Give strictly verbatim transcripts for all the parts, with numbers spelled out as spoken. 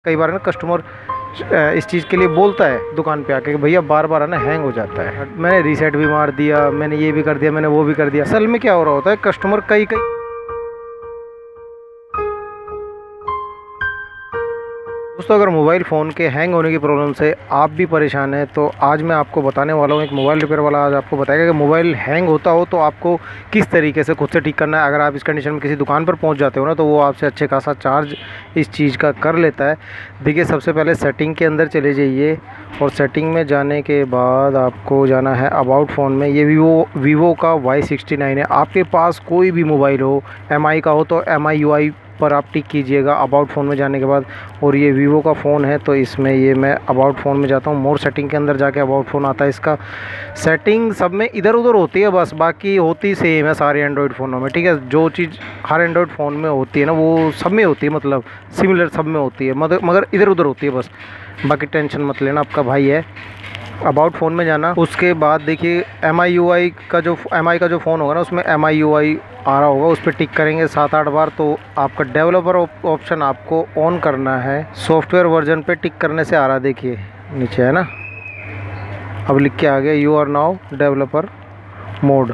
कई बार ना कस्टमर इस चीज़ के लिए बोलता है दुकान पे आके कि भैया बार बार है ना हैंग हो जाता है, मैंने रीसेट भी मार दिया, मैंने ये भी कर दिया, मैंने वो भी कर दिया। असल में क्या हो रहा होता है, कस्टमर कई कई दोस्तों अगर मोबाइल फ़ोन के हैंग होने की प्रॉब्लम से आप भी परेशान हैं तो आज मैं आपको बताने वाला हूँ। एक मोबाइल रिपेयर वाला आज आपको बताएगा कि मोबाइल हैंग होता हो तो आपको किस तरीके से खुद से ठीक करना है। अगर आप इस कंडीशन में किसी दुकान पर पहुँच जाते हो ना तो वो आपसे अच्छे खासा चार्ज इस चीज़ का कर लेता है। देखिए, सबसे पहले सेटिंग के अंदर चले जाइए और सेटिंग में जाने के बाद आपको जाना है अबाउट फ़ोन में। ये वीवो वीवो का वाई सिक्सटी नाइन है। आपके पास कोई भी मोबाइल हो, एम आई का हो तो एम आई यू आई पर आप टिक कीजिएगा अबाउट फ़ोन में जाने के बाद। और ये वीवो का फ़ोन है तो इसमें ये मैं अबाउट फ़ोन में जाता हूँ। मोर सेटिंग के अंदर जाके अबाउट फ़ोन आता है। इसका सेटिंग सब में इधर उधर होती है, बस बाकी होती सेम है सारे एंड्रॉयड फ़ोनों में, ठीक है। जो चीज़ हर एंड्रॉयड फ़ोन में होती है ना वो सब में होती है, मतलब सिमिलर सब में होती है, मगर मगर इधर उधर होती है बस। बाकी टेंशन मत लेना, आपका भाई है। अबाउट फ़ोन में जाना, उसके बाद देखिए एम आई यू आई का जो एम आई का जो फ़ोन होगा ना उसमें एम आई यू आई आ रहा होगा, उस पर टिक करेंगे सात आठ बार तो आपका डेवलपर ऑप्शन आपको ऑन करना है। सॉफ्टवेयर वर्जन पे टिक करने से आ रहा, देखिए नीचे है ना, अब लिख के आ गया you are now developer mode.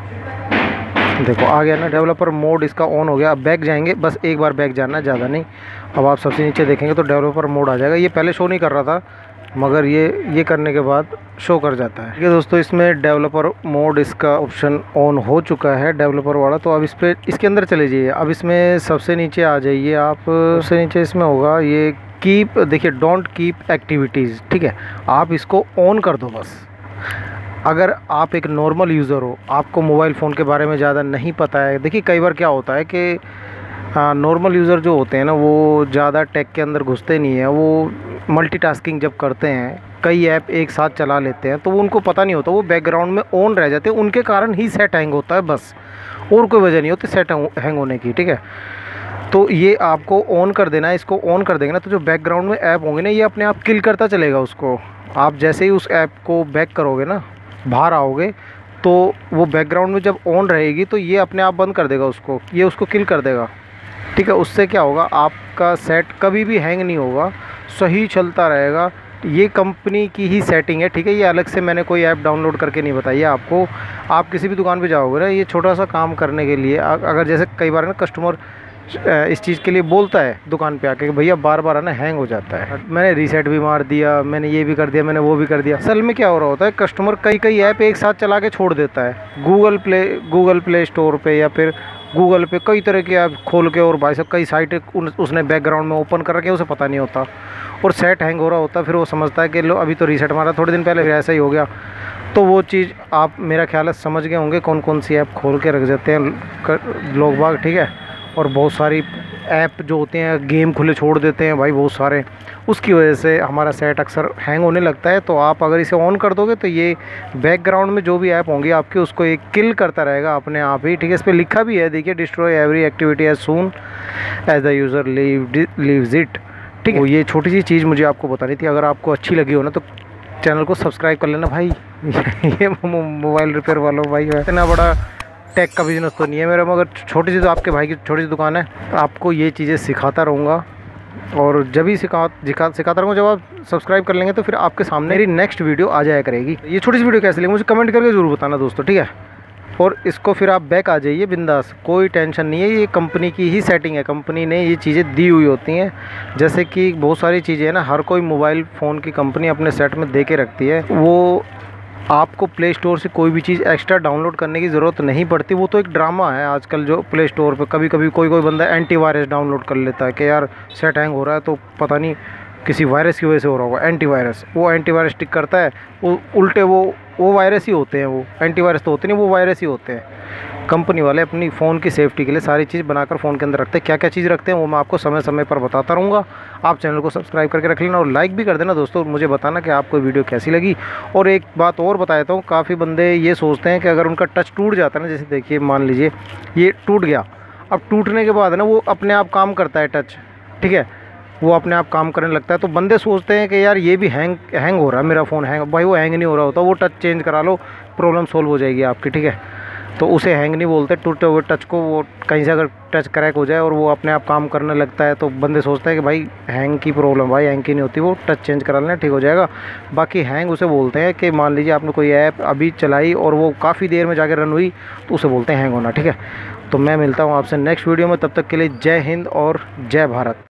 देखो आ गया ना डेवलपर मोड, इसका ऑन हो गया। अब बैक जाएंगे, बस एक बार बैक जाना, ज़्यादा नहीं। अब आप सबसे नीचे देखेंगे तो डेवलपर मोड आ जाएगा। ये पहले शो नहीं कर रहा था मगर ये ये करने के बाद शो कर जाता है। ठीक है दोस्तों, इसमें डेवलपर मोड इसका ऑप्शन ऑन हो चुका है, डेवलपर वाला। तो अब इस पर इसके अंदर चले जाइए। अब इसमें सबसे नीचे आ जाइए आप, सबसे नीचे इसमें होगा ये कीप, देखिए डोंट कीप एक्टिविटीज़, ठीक है। आप इसको ऑन कर दो बस। अगर आप एक नॉर्मल यूज़र हो, आपको मोबाइल फ़ोन के बारे में ज़्यादा नहीं पता है, देखिए कई बार क्या होता है कि नॉर्मल यूज़र जो होते हैं ना वो ज़्यादा टेक के अंदर घुसते नहीं हैं। वो मल्टीटास्किंग जब करते हैं, कई ऐप एक साथ चला लेते हैं तो वो उनको पता नहीं होता, वो बैकग्राउंड में ऑन रह जाते हैं। उनके कारण ही सेट हैंग होता है, बस और कोई वजह नहीं होती सेट हैंग होने की, ठीक है। तो ये आपको ऑन कर देना है। इसको ऑन कर देंगे ना तो जो बैकग्राउंड में ऐप होंगे ना ये अपने आप किल करता चलेगा उसको। आप जैसे ही उस ऐप को बैक करोगे ना, बाहर आओगे तो वो बैकग्राउंड में जब ऑन रहेगी तो ये अपने आप बंद कर देगा उसको, ये उसको किल कर देगा, ठीक है। उससे क्या होगा, आपका सेट कभी भी हैंग नहीं होगा, सही चलता रहेगा। ये कंपनी की ही सेटिंग है, ठीक है। ये अलग से मैंने कोई ऐप डाउनलोड करके नहीं बताई है आपको। आप किसी भी दुकान पे जाओगे ना, ये छोटा सा काम करने के लिए, अगर जैसे कई बार ना कस्टमर इस चीज़ के लिए बोलता है दुकान पे आके कि भैया बार बार है ना हैंग हो जाता है, मैंने रीसेट भी मार दिया, मैंने ये भी कर दिया, मैंने वो भी कर दिया। असल में क्या हो रहा होता है, कस्टमर कई कई ऐप एक साथ चला के छोड़ देता है। Google play Google play store पे या फिर गूगल पे कई तरह के ऐप खोल के, और भाई साहब कई साइट उसने बैकग्राउंड में ओपन कर रखे, उसे पता नहीं होता और सेट हैंग हो रहा होता। फिर वो समझता है कि लो अभी तो रीसेट मारा, थोड़े दिन पहले ऐसा ही हो गया। तो वो चीज़ आप मेरा ख्याल है समझ गए होंगे कौन कौन सी ऐप खोल के रख देते हैं लोग बाग, ठीक है। और बहुत सारी ऐप जो होते हैं गेम खुले छोड़ देते हैं भाई, बहुत सारे, उसकी वजह से हमारा सेट अक्सर हैंग होने लगता है। तो आप अगर इसे ऑन कर दोगे तो ये बैकग्राउंड में जो भी ऐप होंगी आपके उसको एक किल करता रहेगा अपने आप ही, ठीक है। इस पर लिखा भी है, देखिए destroy every activity as soon as the user leave leaves it, ठीक है। ये छोटी सी चीज़ मुझे आपको बतानी थी। अगर आपको अच्छी लगी हो ना तो चैनल को सब्सक्राइब कर लेना भाई। ये मोबाइल रिपेयर वालों भाई, इतना बड़ा टेक का बिजनेस तो नहीं है मेरा, मगर छोटी सी तो आपके भाई की छोटी सी दुकान है। आपको ये चीज़ें सिखाता रहूँगा और जब भी सिखा सिखा सिखाता रहूँगा, जब आप सब्सक्राइब कर लेंगे तो फिर आपके सामने मेरी नेक्स्ट वीडियो आ जाया करेगी। ये छोटी सी वीडियो कैसी लगी मुझे कमेंट करके ज़रूर बताना दोस्तों, ठीक है। और इसको फिर आप बैक आ जाइए बिंदास, कोई टेंशन नहीं है। ये कंपनी की ही सेटिंग है, कंपनी ने ये चीज़ें दी हुई होती हैं। जैसे कि बहुत सारी चीज़ें हैं ना, हर कोई मोबाइल फ़ोन की कंपनी अपने सेट में दे के रखती है। वो आपको प्ले स्टोर से कोई भी चीज़ एक्स्ट्रा डाउनलोड करने की ज़रूरत नहीं पड़ती। वो तो एक ड्रामा है आजकल जो प्ले स्टोर पे कभी कभी कोई कोई बंदा एंटीवायरस डाउनलोड कर लेता है कि यार सेट हैंग हो रहा है तो पता नहीं किसी वायरस की वजह से हो रहा होगा। एंटीवायरस, वो एंटीवायरस टिक करता है, वो उल्टे वो वो वायरस ही होते हैं, वो एंटीवायरस तो होते नहीं, वो वायरस ही होते हैं। कंपनी वाले अपनी फ़ोन की सेफ्टी के लिए सारी चीज़ बनाकर फ़ोन के अंदर रखते हैं। क्या क्या चीज़ रखते हैं वो मैं आपको समय समय पर बताता रहूँगा। आप चैनल को सब्सक्राइब करके रख लेना और लाइक भी कर देना दोस्तों। मुझे बताना कि आपको वीडियो कैसी लगी। और एक बात और बता देता हूँ, काफ़ी बंदे ये सोचते हैं कि अगर उनका टच टूट जाता है ना, जैसे देखिए मान लीजिए ये टूट गया, अब टूटने के बाद ना वो अपने आप काम करता है टच, ठीक है, वो अपने आप काम करने लगता है। तो बंदे सोचते हैं कि यार ये भी हैंग हैंग हो रहा है मेरा फ़ोन हैंग, भाई वो हैंग नहीं हो रहा होता, वो टच चेंज करा लो, प्रॉब्लम सोल्व हो जाएगी आपकी, ठीक है। तो उसे हैंग नहीं बोलते। टूटे हुए टच को, वो कहीं से अगर टच क्रैक हो जाए और वो अपने आप काम करने लगता है तो बंदे सोचते हैं कि भाई हैंग की प्रॉब्लम, भाई हैंग की नहीं होती, वो टच चेंज करा लेना ठीक हो जाएगा। बाकी हैंग उसे बोलते हैं कि मान लीजिए आपने कोई ऐप अभी चलाई और वो काफ़ी देर में जाके रन हुई, तो उसे बोलते हैं हैंग होना, ठीक है। तो मैं मिलता हूँ आपसे नेक्स्ट वीडियो में, तब तक के लिए जय हिंद और जय भारत।